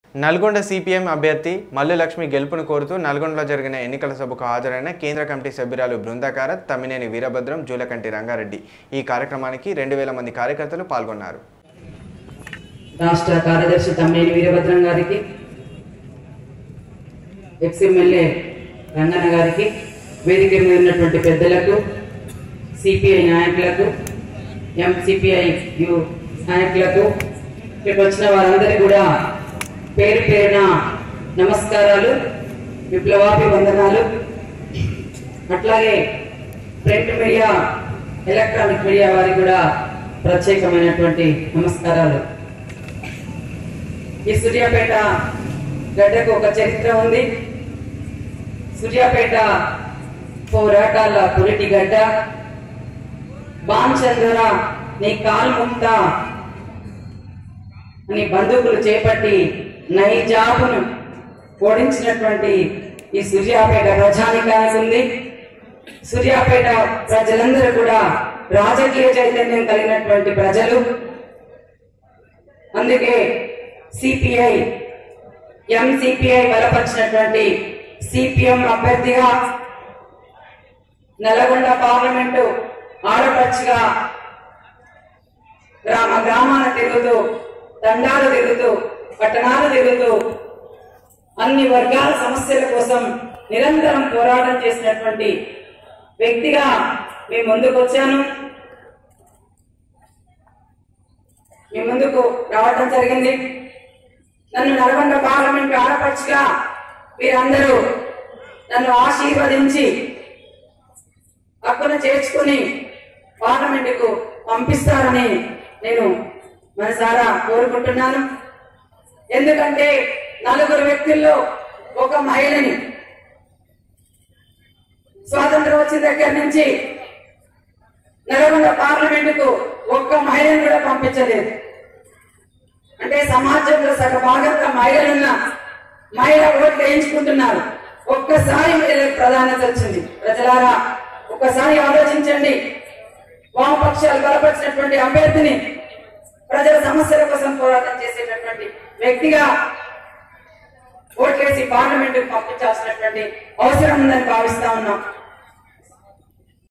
Nalgonda CPM అభ్యర్థి మల్లు లక్ష్మి గెలుపును కోరుతూ నల్గొండలో జరిగిన ఎన్నికల సభకు హాజరైన కేంద్ర కమిటీ సభ్యురాలు బృందాకారత్, తమ్మినేని వీరభద్రం, జూలకంటి రంగారెడ్డి. ఈ కార్యక్రమానికి 2000 మంది కార్యకర్తలు పాల్గొన్నారు. రాష్ట్ర కార్యదర్శి తమ్మినేని వీరభద్రం గారికి, ఎక్స్ఎమ్మెల్యే రంగన్న గారికి, వేదిక మీద ఉన్నటువంటి పెద్దలకు, సిపిఐ నాయకులకు, ఎంసిపిఐ నాయకులకు, ఇక్కడికి వచ్చిన వారందరికీ కూడా పేరు పేరున నమస్కారాలు, విప్లవాభివందనాలు. అట్లాగే ప్రింట్ మీడియా, ఎలక్ట్రానిక్ మీడియా వారికి కూడా ప్రత్యేకమైనటువంటి నమస్కారాలు. ఈ సూర్యాపేట గడ్డకు ఒక చరిత్ర ఉంది. సూర్యాపేట పోరాటాల పురిటి గడ్డ. బాంచంద్ర నీ కాల్ముక్త అని బందూకులు చేపట్టి నైజాబును ఓడించినటువంటి ఈ సూర్యాపేట ప్రజానికానికి ఉంది. సూర్యాపేట ప్రజలందరూ కూడా రాజకీయ చైతన్యం కలిగినటువంటి ప్రజలు. అందుకే సిపిఐ, ఎంసిపిఐ బలపరిచినటువంటి సిపిఎం అభ్యర్థిగా నల్గొండ పార్లమెంటు ఆడపడుచుగా గ్రామాల తిరుగుతూ, తండాలు తిరుగుతూ, పట్టణాలు తిరుగుతూ అన్ని వర్గాల సమస్యల కోసం నిరంతరం పోరాటం చేసినటువంటి వ్యక్తిగా మీ ముందుకు వచ్చాను. మీ ముందుకు రావడం జరిగింది. నన్ను నల్గొండ పార్లమెంట్ ఆడపడుచుగా మీరందరూ నన్ను ఆశీర్వదించి హక్కును చేర్చుకుని పార్లమెంటుకు పంపిస్తారని నేను మనసారా కోరుకుంటున్నాను. ఎందుకంటే 4 వ్యక్తుల్లో ఒక మహిళని స్వాతంత్రం వచ్చిన దగ్గర నుంచి నల్గొండ పార్లమెంటుకు ఒక్క మహిళను కూడా పంపించలేదు. అంటే సమాజంలో సగభాగంగా మహిళలున్న మహిళ ఓట్లు వేయించుకుంటున్నారు. ఒక్కసారి మహిళలకు ప్రాధాన్యత వచ్చింది. ప్రజలారా ఒక్కసారి ఆలోచించండి. వామపక్షాలు బలపరిచినటువంటి అభ్యర్థిని ప్రజల సమస్యల కోసం పోరాటం చేసేటటువంటి వ్యక్తిగా ఓట్లేసి పార్లమెంటుకు పంపించాల్సినటువంటి అవసరం ఉందని భావిస్తా ఉన్నాం.